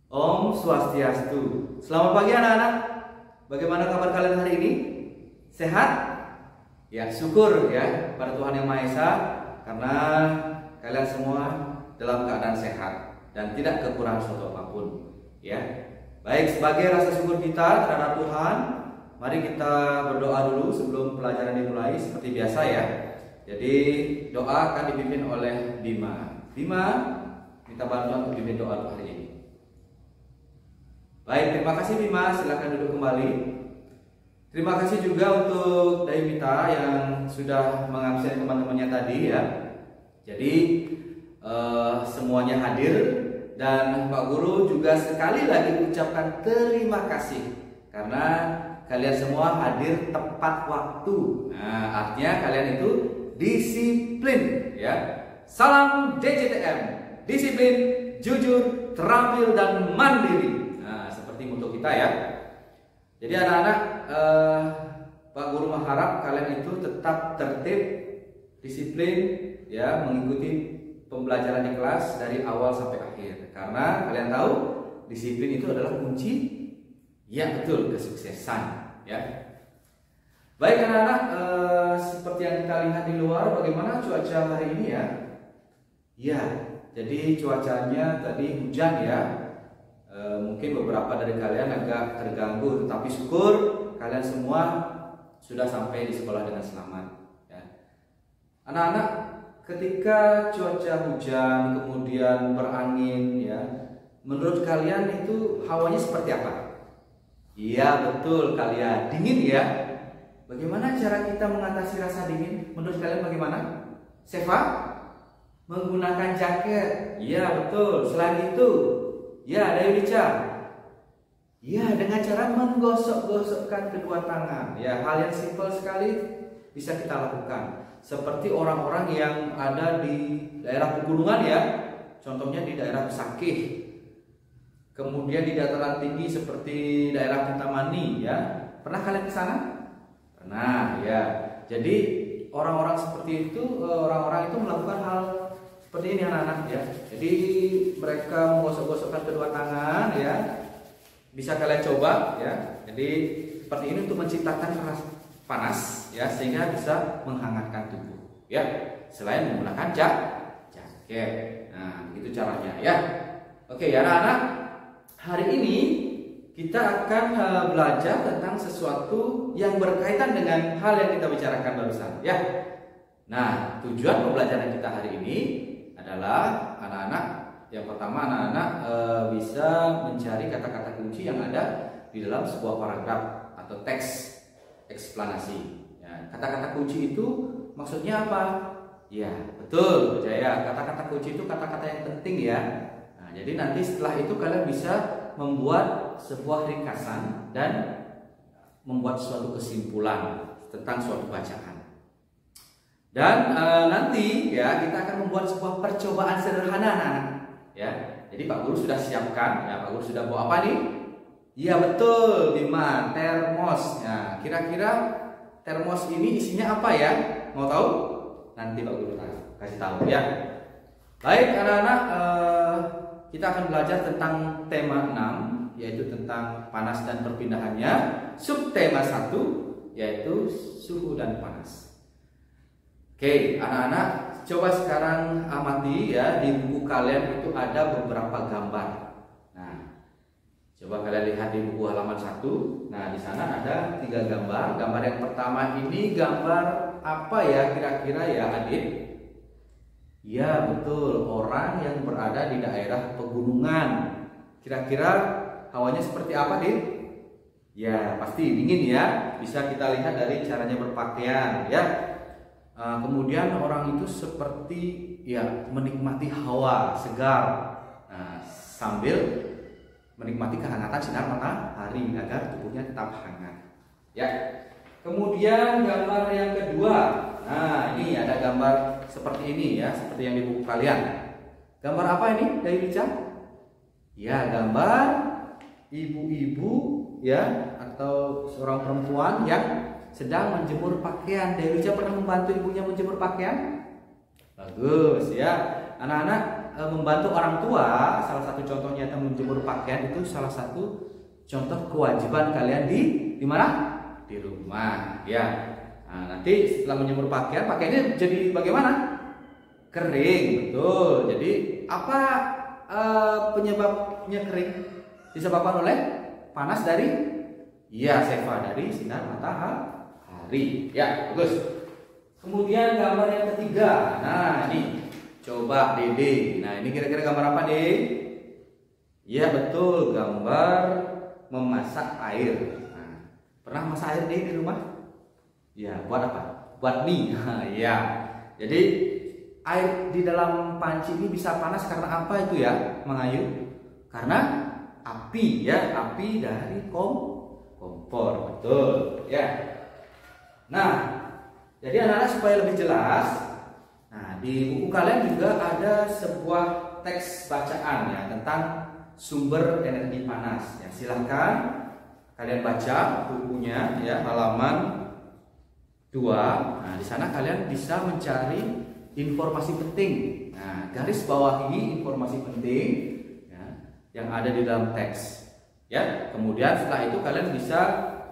Om Swastiastu. Selamat pagi anak-anak. Bagaimana kabar kalian hari ini? Sehat? Ya, syukur ya pada Tuhan Yang Maha Esa karena kalian semua dalam keadaan sehat dan tidak kekurangan suatu apapun. Ya. Baik, sebagai rasa syukur kita terhadap Tuhan, mari kita berdoa dulu sebelum pelajaran dimulai seperti biasa ya. Jadi doa akan dipimpin oleh Bima. Bima, minta bantuan untuk pimpin doa untuk hari ini. Baik, terima kasih Bima, silakan duduk kembali. Terima kasih juga untuk Daimita yang sudah mengabsen teman-temannya tadi ya. Jadi semuanya hadir dan Pak Guru juga sekali lagi ucapkan terima kasih karena kalian semua hadir tepat waktu. Nah, artinya kalian itu disiplin ya. Salam DJTM, disiplin, jujur, terampil dan mandiri. Untuk kita ya. Jadi anak-anak, Pak Guru mengharap kalian itu tetap tertib, disiplin ya, mengikuti pembelajaran di kelas dari awal sampai akhir. Karena kalian tahu disiplin itu adalah kunci ya betul kesuksesan ya. Baik anak-anak, seperti yang kita lihat di luar, bagaimana cuaca hari ini ya? Ya, jadi cuacanya tadi hujan ya. Mungkin beberapa dari kalian agak terganggu, tetapi syukur kalian semua sudah sampai di sekolah dengan selamat ya. Anak-anak, ketika cuaca hujan kemudian berangin ya, menurut kalian itu hawanya seperti apa? Iya betul kalian, dingin ya. Bagaimana cara kita mengatasi rasa dingin? Menurut kalian bagaimana? Seva? Menggunakan jaket. Iya betul. Selain itu, ya, Dailica. Ya, dengan cara menggosok-gosokkan kedua tangan. Ya, hal yang simpel sekali bisa kita lakukan. Seperti orang-orang yang ada di daerah pegunungan ya. Contohnya di daerah Besakih. Kemudian di dataran tinggi seperti daerah Kintamani ya. Pernah kalian ke sana? Pernah ya. Jadi orang-orang seperti itu, orang-orang itu melakukan hal seperti ini anak-anak ya. Jadi mereka menggosok-gosokkan kedua tangan ya. Bisa kalian coba ya. Jadi seperti ini untuk menciptakan rasa panas ya, sehingga bisa menghangatkan tubuh ya. Selain menggunakan jaket. Nah, itu caranya ya. Oke ya anak-anak. Hari ini kita akan belajar tentang sesuatu yang berkaitan dengan hal yang kita bicarakan barusan ya. Nah, tujuan pembelajaran kita hari ini adalah anak-anak, yang pertama anak-anak bisa mencari kata-kata kunci yang ada di dalam sebuah paragraf atau teks eksplanasi. Ya, kata-kata kunci itu maksudnya apa? Ya betul, percaya kata-kata kunci itu kata-kata yang penting ya. Nah, jadi nanti setelah itu kalian bisa membuat sebuah ringkasan dan membuat suatu kesimpulan tentang suatu bacaan. Dan nanti ya kita akan membuat sebuah percobaan sederhana anak-anak ya. Jadi Pak Guru sudah siapkan ya, Pak Guru sudah bawa apa nih? Iya betul, Bima, termos. Ya, kira-kira termos ini isinya apa ya? Mau tahu? Nanti Pak Guru kasih tahu ya. Baik anak-anak, kita akan belajar tentang tema 6, yaitu tentang panas dan perpindahannya. Subtema 1 yaitu suhu dan panas. Oke, anak-anak, coba sekarang amati ya, di buku kalian itu ada beberapa gambar. Nah, coba kalian lihat di buku halaman 1. Nah, di sana ada 3 gambar. Gambar yang pertama ini gambar apa ya kira-kira ya, Adit? Ya, betul, orang yang berada di daerah pegunungan. Kira-kira hawanya seperti apa, Dit? Ya, pasti dingin ya. Bisa kita lihat dari caranya berpakaian ya. Kemudian orang itu seperti ya menikmati hawa segar, nah, sambil menikmati kehangatan sinar matahari agar tubuhnya tetap hangat. Ya. Kemudian gambar yang kedua, nah ini ada gambar seperti ini ya, seperti yang di buku kalian. Gambar apa ini dari Lica? Ya, gambar ibu-ibu ya atau seorang perempuan yang sedang menjemur pakaian. Dewi pernah membantu ibunya menjemur pakaian? Bagus ya. Anak-anak, membantu orang tua, salah satu contohnya itu menjemur pakaian, itu salah satu contoh kewajiban kalian di mana? Di rumah, ya. Nah, nanti setelah menjemur pakaian, pakaiannya jadi bagaimana? Kering, betul. Jadi apa penyebabnya kering? Disebabkan oleh panas dari, ya, Seva, dari sinar matahari. Ya, bagus. Kemudian gambar yang ketiga. Nah, ini coba Dede. Nah, ini kira-kira gambar apa, Dede? Ya, betul, gambar memasak air. Nah, pernah masak air, Dede, di rumah? Ya, buat apa? Buat mie. Ya. Jadi air di dalam panci ini bisa panas karena apa itu ya, Mang Ayu? Karena api, ya, api dari kompor. Betul, ya. Nah, jadi anak-anak supaya lebih jelas, nah di buku kalian juga ada sebuah teks bacaan ya tentang sumber energi panas. Ya, silahkan kalian baca bukunya ya, halaman 2. Nah, di sana kalian bisa mencari informasi penting. Nah, garis bawahi informasi penting ya, yang ada di dalam teks. Ya, kemudian setelah itu kalian bisa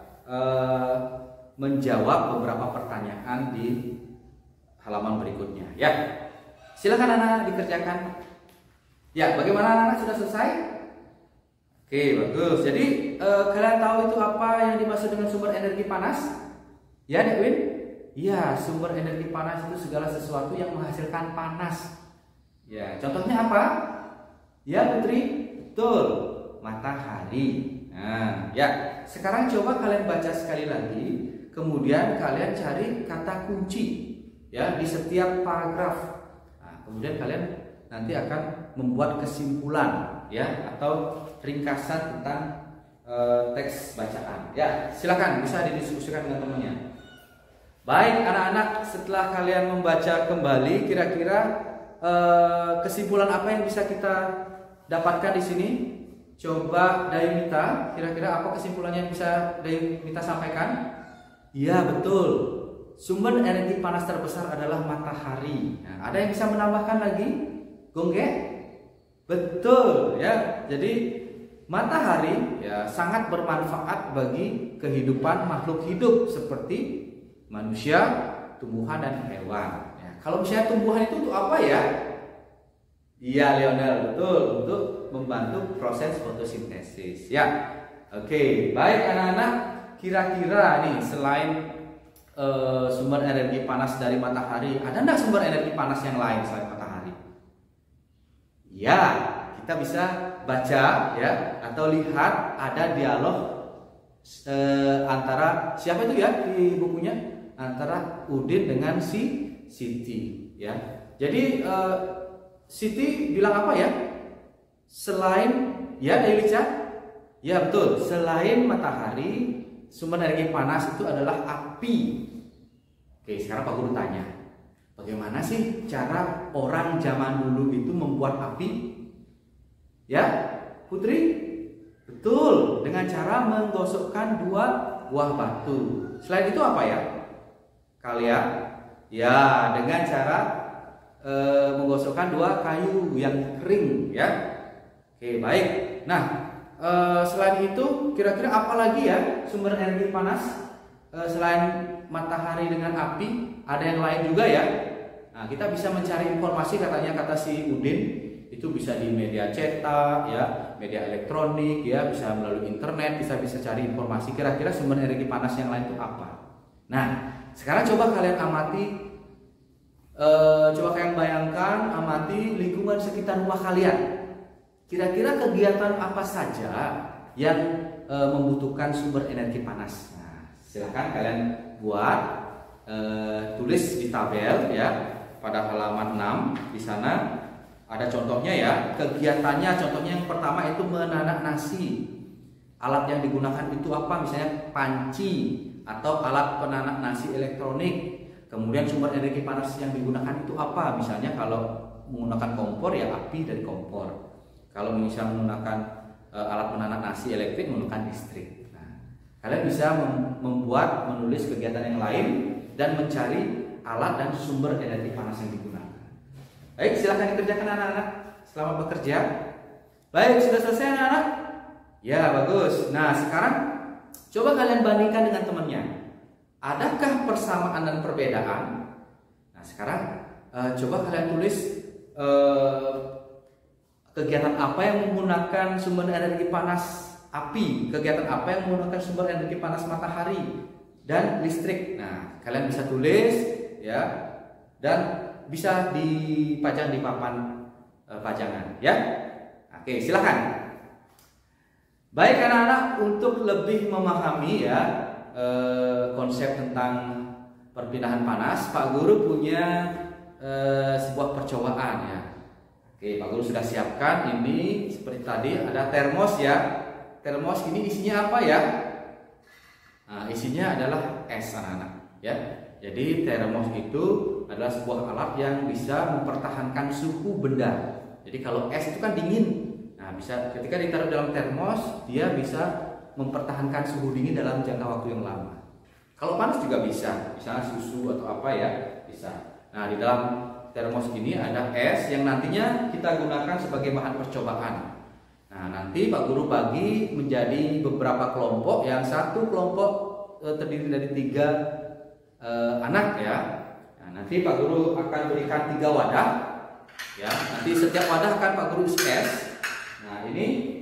menjawab beberapa pertanyaan di halaman berikutnya. Ya, silakan anak-anak dikerjakan. Ya, bagaimana anak-anak, sudah selesai? Oke, bagus. Jadi kalian tahu itu apa yang dimaksud dengan sumber energi panas? Ya, Dekwin? Iya, sumber energi panas itu segala sesuatu yang menghasilkan panas. Ya, contohnya apa? Ya, Putri, betul, matahari. Nah, ya, sekarang coba kalian baca sekali lagi. Kemudian kalian cari kata kunci ya di setiap paragraf. Nah, kemudian kalian nanti akan membuat kesimpulan ya atau ringkasan tentang teks bacaan. Ya, silakan bisa didiskusikan dengan temannya. Baik anak-anak, setelah kalian membaca kembali, kira-kira kesimpulan apa yang bisa kita dapatkan di sini? Coba Daimita, kira-kira apa kesimpulannya yang bisa Daimita sampaikan? Ya, betul. Sumber energi panas terbesar adalah matahari. Nah, ada yang bisa menambahkan lagi? Gongge? Betul ya. Jadi matahari ya sangat bermanfaat bagi kehidupan makhluk hidup seperti manusia, tumbuhan dan hewan. Ya, kalau misalnya tumbuhan itu untuk apa ya? Iya, Lionel, betul, untuk membantu proses fotosintesis. Ya. Oke, baik anak-anak. Kira-kira nih selain sumber energi panas dari matahari, ada enggak sumber energi panas yang lain selain matahari? Ya, kita bisa baca ya atau lihat ada dialog antara siapa itu ya di bukunya, antara Udin dengan si Siti ya. Jadi Siti bilang apa ya? Selain ya Delica? Ya betul, selain matahari, sumber energi panas itu adalah api. Oke, sekarang Pak Guru tanya, bagaimana sih cara orang zaman dulu itu membuat api? Ya, Putri? Betul, dengan cara menggosokkan 2 buah batu. Selain itu apa ya? Kalian? Ya, dengan cara menggosokkan 2 kayu yang kering ya. Oke, baik. Nah, selain itu kira-kira apa lagi ya sumber energi panas selain matahari dengan api? Ada yang lain juga ya. Nah, kita bisa mencari informasi, katanya kata si Udin itu bisa di media cetak ya, media elektronik ya, bisa melalui internet, bisa cari informasi kira-kira sumber energi panas yang lain itu apa. Nah, sekarang coba kalian amati, coba kalian bayangkan, amati lingkungan sekitar rumah kalian. Kira-kira kegiatan apa saja yang membutuhkan sumber energi panas? Nah, silakan kalian buat, tulis di tabel ya pada halaman 6. Di sana ada contohnya ya. Kegiatannya, contohnya yang pertama itu menanak nasi. Alat yang digunakan itu apa? Misalnya panci atau alat penanak nasi elektronik. Kemudian sumber energi panas yang digunakan itu apa? Misalnya kalau menggunakan kompor ya api dari kompor. Kalau misalnya menggunakan alat penanak nasi elektrik, menggunakan listrik. Nah, kalian bisa menulis kegiatan yang lain dan mencari alat dan sumber energi panas yang digunakan. Baik, silahkan dikerjakan anak-anak. Selamat bekerja. Baik, sudah selesai anak-anak? Ya, bagus. Nah, sekarang coba kalian bandingkan dengan temannya. Adakah persamaan dan perbedaan? Nah, sekarang coba kalian tulis kegiatan apa yang menggunakan sumber energi panas api, kegiatan apa yang menggunakan sumber energi panas matahari dan listrik. Nah, kalian bisa tulis ya, dan bisa dipajang di papan pajangan ya. Oke, silakan. Baik anak-anak, untuk lebih memahami ya konsep tentang perpindahan panas, Pak Guru punya sebuah percobaan ya. Oke, Pak Guru sudah siapkan ini seperti tadi, ada termos ya. Termos ini isinya apa ya? Nah, isinya adalah es anak-anak ya. Jadi termos itu adalah sebuah alat yang bisa mempertahankan suhu benda. Jadi kalau es itu kan dingin. Nah, bisa ketika ditaruh dalam termos, dia bisa mempertahankan suhu dingin dalam jangka waktu yang lama. Kalau panas juga bisa, misalnya susu atau apa ya, bisa. Nah, di dalam termos ini ada es yang nantinya kita gunakan sebagai bahan percobaan. Nah, nanti Pak Guru bagi menjadi beberapa kelompok. Yang satu kelompok terdiri dari 3 anak ya. Nah, nanti Pak Guru akan berikan 3 wadah. Ya, nanti setiap wadah akan Pak Guru isi es. Nah, ini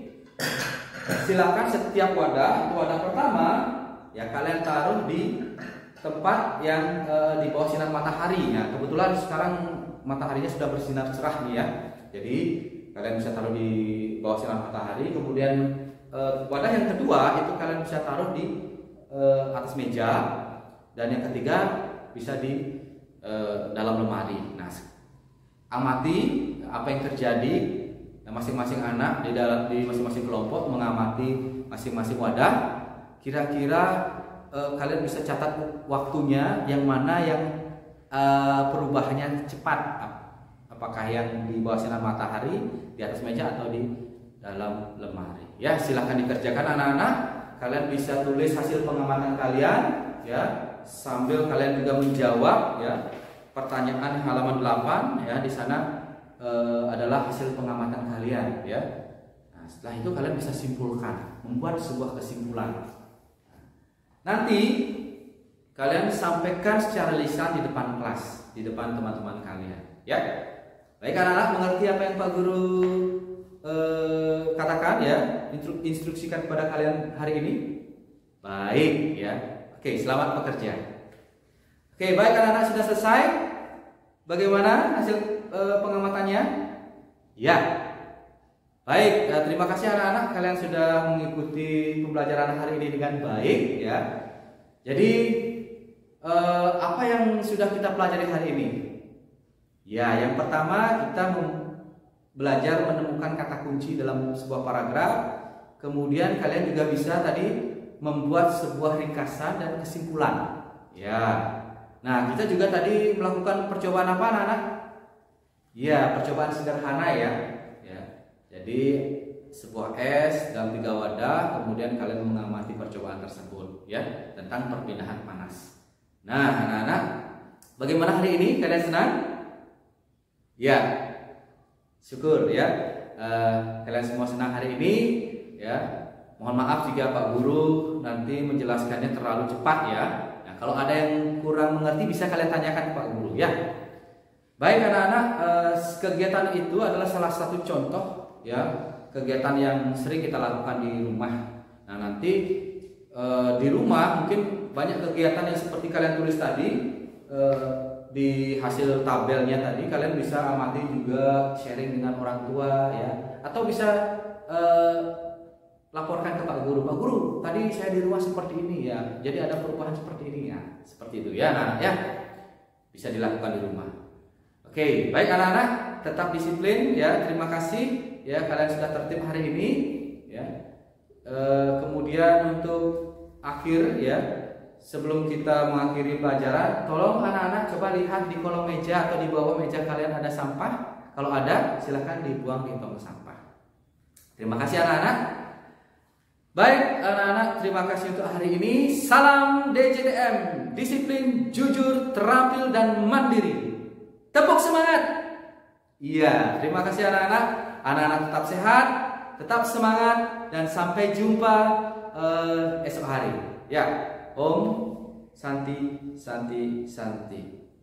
silakan setiap wadah, wadah pertama ya kalian taruh di tempat yang di bawah sinar matahari. Nah, kebetulan sekarang mataharinya sudah bersinar cerah nih ya. Jadi kalian bisa taruh di bawah sinar matahari. Kemudian wadah yang kedua itu kalian bisa taruh di atas meja, dan yang ketiga bisa di dalam lemari. Nah, amati apa yang terjadi. Masing-masing anak di masing-masing kelompok mengamati masing-masing wadah. Kira-kira kalian bisa catat waktunya yang mana yang perubahannya cepat. Apakah yang di bawah sinar matahari, di atas meja, atau di dalam lemari. Ya, silahkan dikerjakan anak-anak. Kalian bisa tulis hasil pengamatan kalian ya, sambil kalian juga menjawab ya pertanyaan halaman 8 ya. Di sana adalah hasil pengamatan kalian ya. Nah, setelah itu kalian bisa simpulkan, membuat sebuah kesimpulan. Nanti kalian sampaikan secara lisan di depan kelas, di depan teman-teman kalian ya. Baik anak-anak, mengerti apa yang Pak Guru katakan ya, instruksikan kepada kalian hari ini? Baik ya. Oke, selamat bekerja. Oke, baik anak-anak, sudah selesai? Bagaimana hasil pengamatannya? Ya. Baik, terima kasih anak-anak, kalian sudah mengikuti pembelajaran hari ini dengan baik ya. Jadi apa yang sudah kita pelajari hari ini? Ya, yang pertama kita belajar menemukan kata kunci dalam sebuah paragraf. Kemudian kalian juga bisa tadi membuat sebuah ringkasan dan kesimpulan. Ya. Nah, kita juga tadi melakukan percobaan apa anak-anak? Ya, percobaan sederhana ya. Jadi sebuah es dalam 3 wadah, kemudian kalian mengamati percobaan tersebut ya, tentang perpindahan panas. Nah, anak-anak, bagaimana hari ini? Kalian senang? Ya, syukur ya. Kalian semua senang hari ini ya. Mohon maaf jika Pak Guru nanti menjelaskannya terlalu cepat ya. Nah, kalau ada yang kurang mengerti bisa kalian tanyakan ke Pak Guru ya. Baik anak-anak, kegiatan itu adalah salah satu contoh ya, kegiatan yang sering kita lakukan di rumah. Nah, nanti di rumah mungkin banyak kegiatan yang seperti kalian tulis tadi di hasil tabelnya tadi. Kalian bisa amati juga, sharing dengan orang tua ya, atau bisa laporkan ke Pak Guru. Pak Guru, tadi saya di rumah seperti ini ya, jadi ada perubahan seperti ini ya, seperti itu ya anak-anak ya, bisa dilakukan di rumah. Oke, baik anak-anak, tetap disiplin ya. Terima kasih ya, kalian sudah tertib hari ini ya. Kemudian untuk akhir ya, sebelum kita mengakhiri pelajaran, tolong anak-anak coba lihat di kolong meja atau di bawah meja kalian ada sampah. Kalau ada, silahkan dibuang di tong sampah. Terima kasih anak-anak. Baik anak-anak, terima kasih untuk hari ini. Salam DJTM, disiplin, jujur, terampil, dan mandiri. Tepuk semangat. Iya, terima kasih anak-anak. Anak-anak tetap sehat, tetap semangat, dan sampai jumpa esok hari. Ya, Om Santi, Santi, Santi.